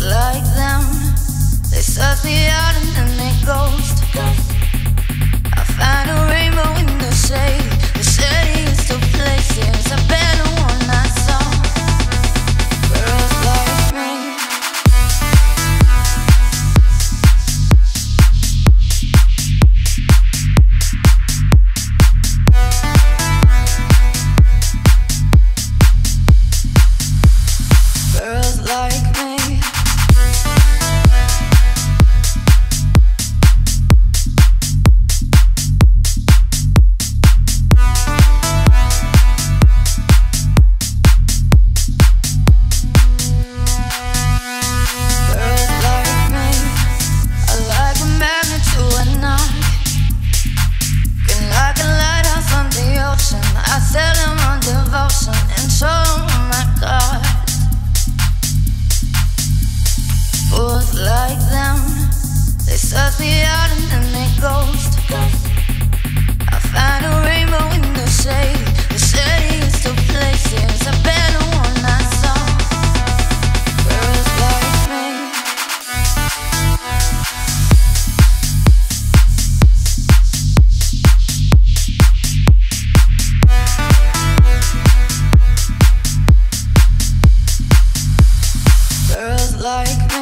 like them, they suck me out and then they ghost. I find a rainbow in the shade. The city is to places I better one I saw. Girls like me. Girls like me. I set them on devotion and show them, oh my God. Fools like them, they suck me out and then they ghost. I find a rainbow in the shade. The city is to places I better one I saw. Girls like me. Girls like me.